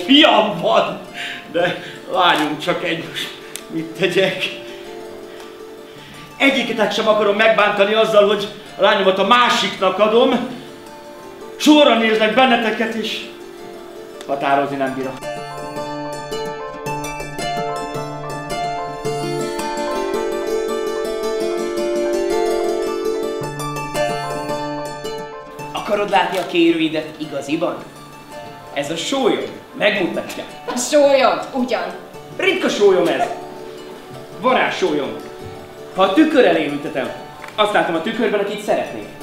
fiam van, de lányom csak egy, mit tegyek? Egyiket sem akarom megbántani azzal, hogy a lányomat a másiknak adom. Sorra néznek benneteket, és határozni nem bírok. Akarod látni a kérőidet igaziban? Ez a sólyom megmutatja. A sólyom, ugyan. Ritka sólyom ez. Varázs sólyom. Ha a tükör elé ültetem, azt látom a tükörben, akit szeretnék.